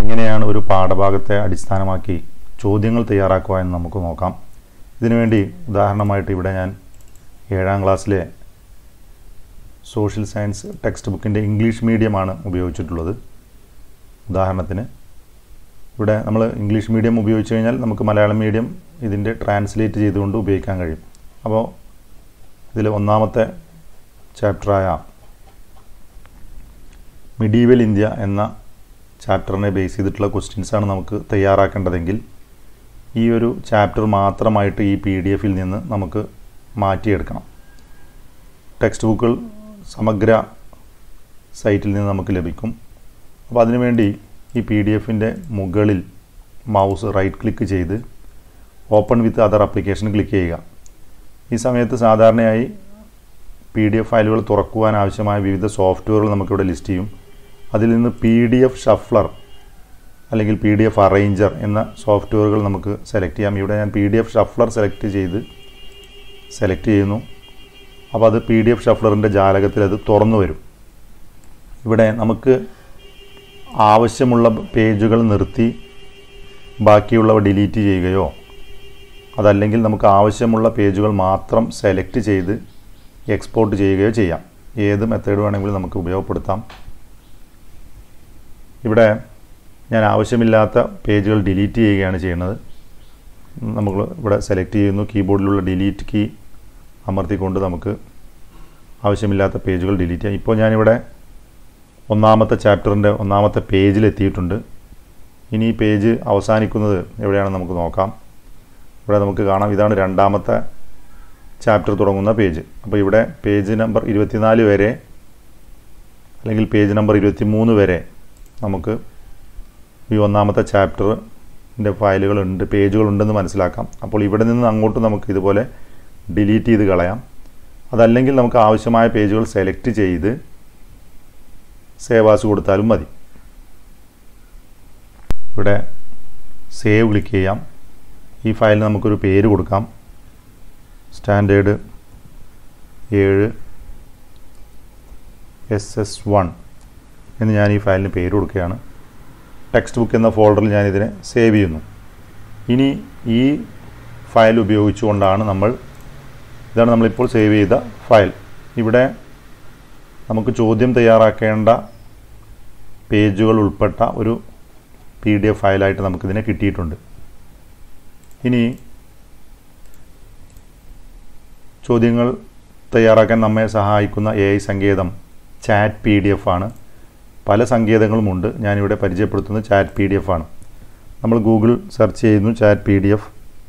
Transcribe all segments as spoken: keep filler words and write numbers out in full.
എങ്ങനെയാണ് ഒരു പാഠഭാഗത്തെ അടിസ്ഥാനമാക്കി ചോദ്യങ്ങൾ തയ്യാറാക്കുക എന്ന് നമുക്ക് നോക്കാം. ഇതിനുവേണ്ടി ഉദാഹരണമായിട്ട് ഇവിടെ ഞാൻ ഏഴാം ക്ലാസ്സിലെ സോഷ്യൽ സയൻസ് ടെക്സ്റ്റ് ബുക്കിൻ്റെ ഇംഗ്ലീഷ് മീഡിയമാണ് ഉപയോഗിച്ചിട്ടുള്ളത്. ഉദാഹരണത്തിന് ഇവിടെ നമ്മൾ ഇംഗ്ലീഷ് മീഡിയം ഉപയോഗിച്ച് കഴിഞ്ഞാൽ നമുക്ക് മലയാളം മീഡിയം ഇതിൻ്റെ ട്രാൻസ്ലേറ്റ് ചെയ്തുകൊണ്ട് ഉപയോഗിക്കാൻ കഴിയും. അപ്പോൾ ഇതിൽ ഒന്നാമത്തെ ചാപ്റ്ററായ മിഡീവൽ ഇന്ത്യ എന്ന ചാപ്റ്ററിനെ ബേസ് ചെയ്തിട്ടുള്ള ക്വസ്റ്റ്യൻസാണ് നമുക്ക് തയ്യാറാക്കേണ്ടതെങ്കിൽ ഈ ഒരു ചാപ്റ്റർ മാത്രമായിട്ട് ഈ പി ഡി എഫിൽ നിന്ന് നമുക്ക് മാറ്റിയെടുക്കണം. ടെക്സ്റ്റ് ബുക്കുകൾ സമഗ്ര സൈറ്റിൽ നിന്ന് നമുക്ക് ലഭിക്കും. അപ്പോൾ അതിനുവേണ്ടി ഈ പി ഡി എഫിൻ്റെ മുകളിൽ മൗസ് റൈറ്റ് ക്ലിക്ക് ചെയ്ത് open with other application click ചെയ്യുക. ഈ സമയത്ത് സാധാരണയായി പി ഡി എഫ് ഫയലുകൾ തുറക്കുവാൻ ആവശ്യമായ വിവിധ സോഫ്റ്റ്വെയറുകൾ നമുക്കിവിടെ ലിസ്റ്റ് ചെയ്യും. അതിൽ നിന്ന് പി ഡി എഫ് ഷഫ്ലർ അല്ലെങ്കിൽ പി ഡി എഫ് അറേഞ്ചർ എന്ന സോഫ്റ്റ്വെയറുകൾ നമുക്ക് സെലക്ട് ചെയ്യാം. ഇവിടെ ഞാൻ P D F shuffler select ചെയ്ത് സെലക്ട് ചെയ്യുന്നു. അപ്പോൾ അത് പി ഡി എഫ് ഷഫ്ലറിൻ്റെ ജാലകത്തിൽ അത് തുറന്നു വരും. ഇവിടെ നമുക്ക് ആവശ്യമുള്ള പേജുകൾ നിർത്തി ബാക്കിയുള്ളവ ഡിലീറ്റ് ചെയ്യുകയോ അതല്ലെങ്കിൽ നമുക്ക് ആവശ്യമുള്ള പേജുകൾ മാത്രം സെലക്ട് ചെയ്ത് എക്സ്പോർട്ട് ചെയ്യുകയോ ചെയ്യാം. ഏത് മെത്തേഡ് വേണമെങ്കിലും നമുക്ക് ഉപയോഗപ്പെടുത്താം. ഇവിടെ ഞാൻ ആവശ്യമില്ലാത്ത പേജുകൾ ഡിലീറ്റ് ചെയ്യുകയാണ് ചെയ്യുന്നത്. നമ്മൾ ഇവിടെ സെലക്ട് ചെയ്യുന്നു, കീബോർഡിലുള്ള ഡിലീറ്റ് കീ അമർത്തിക്കൊണ്ട് നമുക്ക് ആവശ്യമില്ലാത്ത പേജുകൾ ഡിലീറ്റ് ചെയ്യാം. ഇപ്പോൾ ഞാനിവിടെ ഒന്നാമത്തെ ചാപ്റ്ററിൻ്റെ ഒന്നാമത്തെ പേജിലെത്തിയിട്ടുണ്ട്. ഇനി ഈ പേജ് അവസാനിക്കുന്നത് എവിടെയാണെന്ന് നമുക്ക് നോക്കാം. ഇവിടെ നമുക്ക് കാണാം, ഇതാണ് രണ്ടാമത്തെ ചാപ്റ്റർ തുടങ്ങുന്ന പേജ്. അപ്പോൾ ഇവിടെ പേജ് നമ്പർ ഇരുപത്തിനാല് വരെ അല്ലെങ്കിൽ പേജ് നമ്പർ ഇരുപത്തി മൂന്ന് വരെ നമുക്ക് ഈ ഒന്നാമത്തെ ചാപ്റ്ററിൻ്റെ ഫയലുകളുണ്ട്, പേജുകളുണ്ടെന്ന് മനസ്സിലാക്കാം. അപ്പോൾ ഇവിടെ നിന്ന് അങ്ങോട്ട് നമുക്ക് ഇതുപോലെ ഡിലീറ്റ് ചെയ്ത് കളയാം. അതല്ലെങ്കിൽ നമുക്ക് ആവശ്യമായ പേജുകൾ സെലക്ട് ചെയ്ത് സേവ് ആസ് കൊടുത്താലും മതി. ഇവിടെ സേവ് ക്ലിക്ക് ചെയ്യാം. ഈ ഫയലിന് നമുക്കൊരു പേര് കൊടുക്കാം. സ്റ്റാൻഡേർഡ് ഏഴ് എസ് എസ് വൺ എന്ന് ഞാൻ ഈ ഫയലിന് പേര് കൊടുക്കുകയാണ്. ടെക്സ്റ്റ് ബുക്ക് എന്ന ഫോൾഡറിൽ ഞാനിതിനെ സേവ് ചെയ്യുന്നു. ഇനി ഈ ഫയൽ ഉപയോഗിച്ചുകൊണ്ടാണ് നമ്മൾ ഇതാണ് നമ്മളിപ്പോൾ സേവ് ചെയ്ത ഫയൽ. ഇവിടെ നമുക്ക് ചോദ്യം തയ്യാറാക്കേണ്ട പേജുകൾ ഉൾപ്പെട്ട ഒരു പി ഡി എഫ് ഫയലായിട്ട് നമുക്കിതിനെ കിട്ടിയിട്ടുണ്ട്. ഇനി ചോദ്യങ്ങൾ തയ്യാറാക്കാൻ നമ്മെ സഹായിക്കുന്ന എ ഐ സങ്കേതം ചാറ്റ് പി ഡി എഫ് ആണ്. പല സങ്കേതങ്ങളുമുണ്ട്. ഞാനിവിടെ പരിചയപ്പെടുത്തുന്നത് ചാറ്റ് പി ഡി എഫ് ആണ്. നമ്മൾ ഗൂഗിൾ സെർച്ച് ചെയ്യുന്നു chat P D F.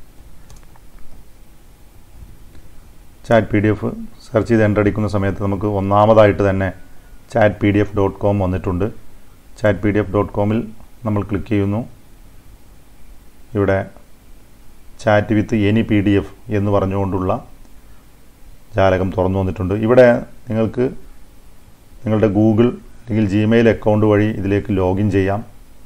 Chat P D F search ചെയ്ത് എൻ്റർ അടിക്കുന്ന സമയത്ത് നമുക്ക് ഒന്നാമതായിട്ട് തന്നെ chat P D F dot com വന്നിട്ടുണ്ട്. Chat P D F dot കോമിൽ നമ്മൾ ക്ലിക്ക് ചെയ്യുന്നു. ഇവിടെ chat with any P D F എന്ന് പറഞ്ഞുകൊണ്ടുള്ള ജാലകം തുറന്നു വന്നിട്ടുണ്ട്. ഇവിടെ നിങ്ങൾക്ക് നിങ്ങളുടെ ഗൂഗിൾ അല്ലെങ്കിൽ ജിമെയിൽ അക്കൗണ്ട് വഴി ഇതിലേക്ക് ലോഗിൻ ചെയ്യാം,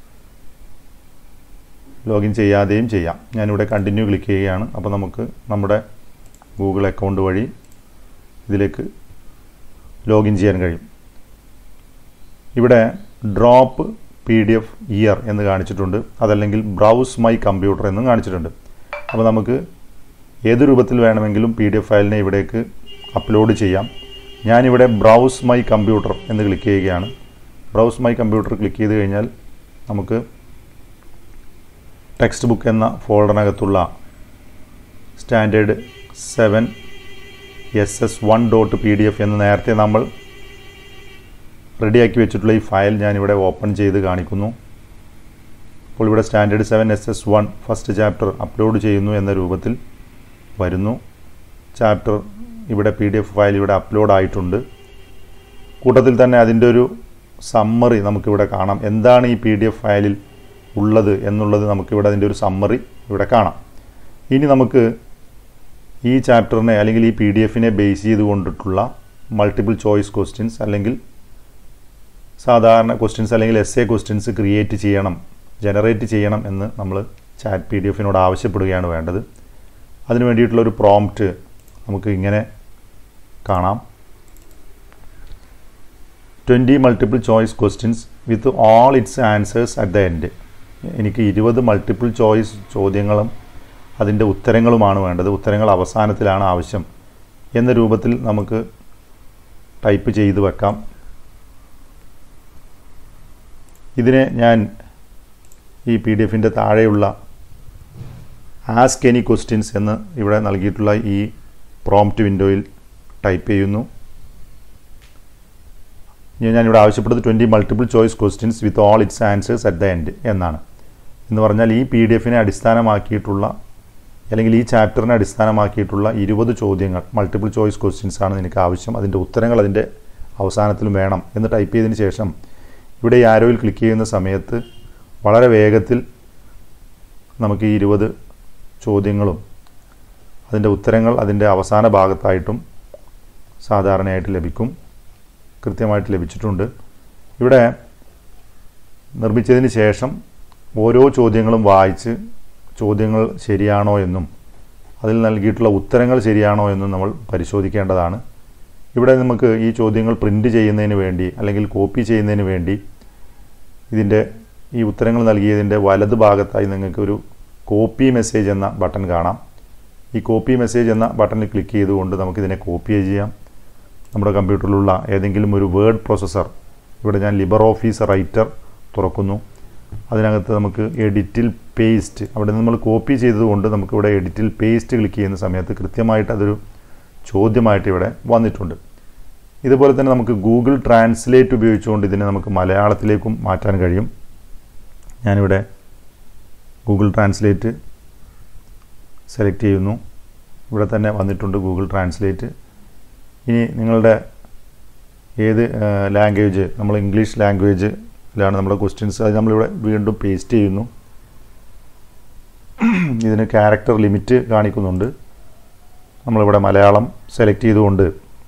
ലോഗിൻ ചെയ്യാതെയും ചെയ്യാം. ഞാനിവിടെ കണ്ടിന്യൂ ക്ലിക്ക് ചെയ്യുകയാണ്. അപ്പോൾ നമുക്ക് നമ്മുടെ ഗൂഗിൾ അക്കൗണ്ട് വഴി ഇതിലേക്ക് ലോഗിൻ ചെയ്യാൻ കഴിയും. ഇവിടെ drop P D F here എന്ന് കാണിച്ചിട്ടുണ്ട്. അതല്ലെങ്കിൽ ബ്രൗസ് മൈ കമ്പ്യൂട്ടർ എന്നും കാണിച്ചിട്ടുണ്ട്. അപ്പോൾ നമുക്ക് ഏത് രൂപത്തിൽ വേണമെങ്കിലും പി ഡി എഫ് ഫയലിനെ ഇവിടേക്ക് അപ്ലോഡ് ചെയ്യാം. ഞാനിവിടെ ബ്രൗസ് മൈ കമ്പ്യൂട്ടർ എന്ന് ക്ലിക്ക് ചെയ്യുകയാണ്. ബ്രൗസ് മൈ കമ്പ്യൂട്ടർ ക്ലിക്ക് ചെയ്ത് കഴിഞ്ഞാൽ നമുക്ക് ടെക്സ്റ്റ് ബുക്ക് എന്ന ഫോൾഡറിനകത്തുള്ള standard seven S S one dot P D F എന്ന് നേരത്തെ നമ്മൾ റെഡിയാക്കി വെച്ചിട്ടുള്ള ഈ ഫയൽ ഞാനിവിടെ ഓപ്പൺ ചെയ്ത് കാണിക്കുന്നു. അപ്പോൾ ഇവിടെ standard seven S S one first chapter upload ചെയ്യുന്നു എന്ന രൂപത്തിൽ വരുന്നു. ചാപ്റ്റർ ഇവിടെ പി ഡി എഫ് ഫയൽ ഇവിടെ അപ്ലോഡ് ആയിട്ടുണ്ട്. കൂട്ടത്തിൽ തന്നെ അതിൻ്റെ ഒരു സമ്മറി നമുക്കിവിടെ കാണാം. എന്താണ് ഈ പി ഡി എഫ് ഫയലിൽ ഉള്ളത് എന്നുള്ളത് നമുക്കിവിടെ അതിൻ്റെ ഒരു സമ്മറി ഇവിടെ കാണാം. ഇനി നമുക്ക് ഈ ചാപ്റ്ററിനെ അല്ലെങ്കിൽ ഈ പി ഡി എഫിനെ ബേസ് ചെയ്തുകൊണ്ടിട്ടുള്ള മൾട്ടിപ്പിൾ ചോയ്സ് ക്വസ്റ്റ്യൻസ് അല്ലെങ്കിൽ സാധാരണ ക്വസ്റ്റ്യൻസ് അല്ലെങ്കിൽ എസ് എ ക്വസ്റ്റ്യൻസ് ക്രിയേറ്റ് ചെയ്യണം, ജനറേറ്റ് ചെയ്യണം എന്ന് നമ്മൾ ചാറ്റ് പി ഡി എഫിനോട് ആവശ്യപ്പെടുകയാണ് വേണ്ടത്. അതിനു വേണ്ടിയിട്ടുള്ളൊരു പ്രോംപ്റ്റ് നമുക്ക് ഇങ്ങനെ കാണാം. Twenty multiple choice questions with all its answers at the end. എനിക്ക് ഇരുപത് മൾട്ടിപ്പിൾ ചോയ്സ് ചോദ്യങ്ങളും അതിൻ്റെ ഉത്തരങ്ങളുമാണ് വേണ്ടത്. ഉത്തരങ്ങൾ അവസാനത്തിലാണ് ആവശ്യം എന്ന രൂപത്തിൽ നമുക്ക് ടൈപ്പ് ചെയ്ത് വെക്കാം. ഇതിനെ ഞാൻ ഈ പി ഡി എഫിൻ്റെ താഴെയുള്ള ആസ്ക് എനി ക്വസ്റ്റ്യൻസ് എന്ന് ഇവിടെ നൽകിയിട്ടുള്ള ഈ പ്രോംപ്റ്റ് വിൻഡോയിൽ ടൈപ്പ് ചെയ്യുന്നു. ഞാനിവിടെ ആവശ്യപ്പെടുന്നത് twenty multiple choice questions with all its answers at the end എന്നാണ്. എന്ന് പറഞ്ഞാൽ ഈ പി ഡി എഫിനെ അടിസ്ഥാനമാക്കിയിട്ടുള്ള അല്ലെങ്കിൽ ഈ ചാപ്റ്ററിനെ അടിസ്ഥാനമാക്കിയിട്ടുള്ള ഇരുപത് ചോദ്യങ്ങൾ മൾട്ടിപ്പിൾ ചോയ്സ് ക്വസ്റ്റ്യൻസ് ആണ് എനിക്ക് ആവശ്യം. അതിൻ്റെ ഉത്തരങ്ങൾ അതിൻ്റെ അവസാനത്തിലും വേണം എന്ന് ടൈപ്പ് ചെയ്തതിന് ശേഷം ഇവിടെ ഈ ആരോയിൽ ക്ലിക്ക് ചെയ്യുന്ന സമയത്ത് വളരെ വേഗത്തിൽ നമുക്ക് ഈ ഇരുപത് ചോദ്യങ്ങളും അതിൻ്റെ ഉത്തരങ്ങൾ അതിൻ്റെ അവസാന ഭാഗത്തായിട്ടും സാധാരണയായിട്ട് ലഭിക്കും, കൃത്യമായിട്ട് ലഭിച്ചിട്ടുണ്ട്. ഇവിടെ നിർമ്മിച്ചതിന് ശേഷം ഓരോ ചോദ്യങ്ങളും വായിച്ച് ചോദ്യങ്ങൾ ശരിയാണോ എന്നും അതിൽ നൽകിയിട്ടുള്ള ഉത്തരങ്ങൾ ശരിയാണോ എന്നും നമ്മൾ പരിശോധിക്കേണ്ടതാണ്. ഇവിടെ നമുക്ക് ഈ ചോദ്യങ്ങൾ പ്രിൻ്റ് ചെയ്യുന്നതിന് വേണ്ടി അല്ലെങ്കിൽ കോപ്പി ചെയ്യുന്നതിന് വേണ്ടി ഇതിൻ്റെ ഈ ഉത്തരങ്ങൾ നൽകിയതിൻ്റെ വലത് ഭാഗത്തായി നിങ്ങൾക്ക് ഒരു കോപ്പി മെസ്സേജ് എന്ന ബട്ടൺ കാണാം. ഈ കോപ്പി മെസ്സേജ് എന്ന ബട്ടണിൽ ക്ലിക്ക് ചെയ്തുകൊണ്ട് നമുക്കിതിനെ കോപ്പി ചെയ്യാം. നമ്മുടെ കമ്പ്യൂട്ടറിലുള്ള ഏതെങ്കിലും ഒരു വേർഡ് പ്രോസസ്സർ, ഇവിടെ ഞാൻ ലിബർ ഓഫീസ് റൈറ്റർ തുറക്കുന്നു. അതിനകത്ത് നമുക്ക് എഡിറ്റിൽ പേസ്റ്റ്, അവിടെ നമ്മൾ കോപ്പി ചെയ്തതുകൊണ്ട് നമുക്കിവിടെ എഡിറ്റിൽ പേസ്റ്റ് ക്ലിക്ക് ചെയ്യുന്ന സമയത്ത് കൃത്യമായിട്ട് അതൊരു ചോദ്യമായിട്ട് ഇവിടെ വന്നിട്ടുണ്ട്. ഇതുപോലെ തന്നെ നമുക്ക് ഗൂഗിൾ ട്രാൻസ്ലേറ്റ് ഉപയോഗിച്ചുകൊണ്ട് ഇതിനെ നമുക്ക് മലയാളത്തിലേക്കും മാറ്റാൻ കഴിയും. ഞാനിവിടെ ഗൂഗിൾ ട്രാൻസ്ലേറ്റ് സെലക്ട് ചെയ്യുന്നു. ഇവിടെ തന്നെ വന്നിട്ടുണ്ട് ഗൂഗിൾ ട്രാൻസ്ലേറ്റ്. ഇനി നിങ്ങളുടെ ഏത് ലാംഗ്വേജ്, നമ്മൾ ഇംഗ്ലീഷ് ലാംഗ്വേജിലാണ് നമ്മുടെ ക്വസ്റ്റ്യൻസ്, അത് നമ്മളിവിടെ വീണ്ടും പേസ്റ്റ് ചെയ്യുന്നു. ഇതിന് ക്യാരക്ടർ ലിമിറ്റ് കാണിക്കുന്നുണ്ട്. നമ്മളിവിടെ മലയാളം സെലക്ട് ചെയ്തുകൊണ്ട്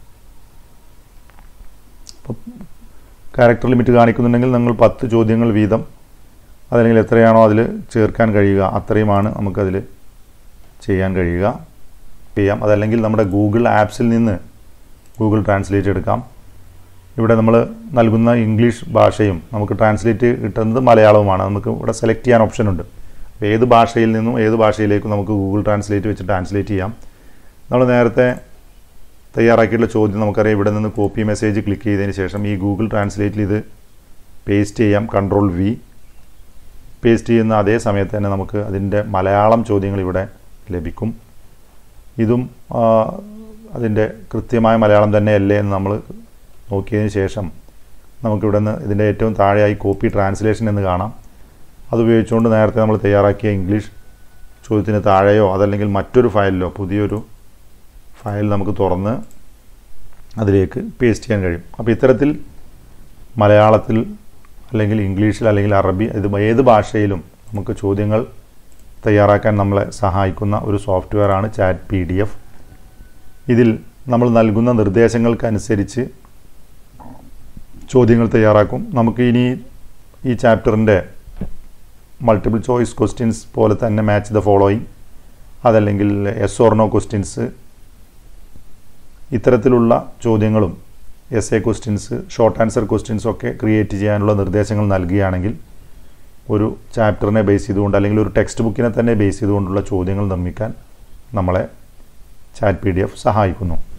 ക്യാരക്ടർ ലിമിറ്റ് കാണിക്കുന്നുണ്ടെങ്കിൽ നിങ്ങൾ പത്ത് ചോദ്യങ്ങൾ വീതം അതല്ലെങ്കിൽ എത്രയാണോ അതിൽ ചേർക്കാൻ കഴിയുക അത്രയുമാണ് നമുക്കതിൽ ചെയ്യാൻ കഴിയുക ചെയ്യാം. അതല്ലെങ്കിൽ നമ്മുടെ ഗൂഗിൾ ആപ്സിൽ നിന്ന് ഗൂഗിൾ ട്രാൻസ്ലേറ്റ് എടുക്കാം. ഇവിടെ നമ്മൾ നൽകുന്ന ഇംഗ്ലീഷ് ഭാഷയും നമുക്ക് ട്രാൻസ്ലേറ്റ് കിട്ടുന്നത് മലയാളവുമാണ്. നമുക്ക് ഇവിടെ സെലക്ട് ചെയ്യാൻ ഓപ്ഷനുണ്ട്. ഏത് ഭാഷയിൽ നിന്നും ഏത് ഭാഷയിലേക്കും നമുക്ക് ഗൂഗിൾ ട്രാൻസ്ലേറ്റ് വെച്ച് ട്രാൻസ്ലേറ്റ് ചെയ്യാം. നമ്മൾ നേരത്തെ തയ്യാറാക്കിയിട്ടുള്ള ചോദ്യം നമുക്കറിയാം. ഇവിടെ നിന്ന് കോപ്പി മെസ്സേജ് ക്ലിക്ക് ചെയ്തതിന് ശേഷം ഈ ഗൂഗിൾ ട്രാൻസ്ലേറ്റിൽ ഇത് പേസ്റ്റ് ചെയ്യാം. കൺട്രോൾ വി പേസ്റ്റ് ചെയ്യുന്ന അതേ സമയത്ത് തന്നെ നമുക്ക് അതിൻ്റെ മലയാളം ചോദ്യങ്ങൾ ഇവിടെ ലഭിക്കും. ഇതും അതിൻ്റെ കൃത്യമായ മലയാളം തന്നെയല്ലേ എന്ന് നമ്മൾ നോക്കിയതിന് ശേഷം നമുക്കിവിടെ നിന്ന് ഇതിൻ്റെ ഏറ്റവും താഴെയായി കോപ്പി ട്രാൻസ്ലേഷൻ എന്ന് കാണാം. അതുപയോഗിച്ചുകൊണ്ട് നേരത്തെ നമ്മൾ തയ്യാറാക്കിയ ഇംഗ്ലീഷ് ചോദ്യത്തിന് താഴെയോ അതല്ലെങ്കിൽ മറ്റൊരു ഫയലിലോ പുതിയൊരു ഫയൽ നമുക്ക് തുറന്ന് അതിലേക്ക് പേസ്റ്റ് ചെയ്യാൻ കഴിയും. അപ്പോൾ ഇത്തരത്തിൽ മലയാളത്തിൽ അല്ലെങ്കിൽ ഇംഗ്ലീഷിൽ അല്ലെങ്കിൽ അറബി, ഇത് ഏത് ഭാഷയിലും നമുക്ക് ചോദ്യങ്ങൾ തയ്യാറാക്കാൻ നമ്മളെ സഹായിക്കുന്ന ഒരു സോഫ്റ്റ്വെയർ ആണ് ചാറ്റ് പി ഡി എഫ്. ഇതിൽ നമ്മൾ നൽകുന്ന നിർദ്ദേശങ്ങൾക്കനുസരിച്ച് ചോദ്യങ്ങൾ തയ്യാറാക്കും. നമുക്ക് ഇനി ഈ ചാപ്റ്ററിൻ്റെ മൾട്ടിപ്പിൾ ചോയ്സ് ക്വസ്റ്റ്യൻസ് പോലെ തന്നെ മാച്ച് ദ ഫോളോയിങ്, അതല്ലെങ്കിൽ എസ് ഓർ നോ ക്വസ്റ്റ്യൻസ്, ഇത്തരത്തിലുള്ള ചോദ്യങ്ങളും S A questions, short answer questions ഒക്കെ ക്രിയേറ്റ് ചെയ്യാനുള്ള നിർദ്ദേശങ്ങൾ നൽകുകയാണെങ്കിൽ ഒരു ചാപ്റ്ററിനെ ബേസ് ചെയ്തുകൊണ്ട് അല്ലെങ്കിൽ ഒരു ടെക്സ്റ്റ് ബുക്കിനെ തന്നെ ബേസ് ചെയ്തുകൊണ്ടുള്ള ചോദ്യങ്ങൾ നിർമ്മിക്കാൻ നമ്മളെ ചാറ്റ് പി ഡി എഫ് സഹായിക്കുന്നു.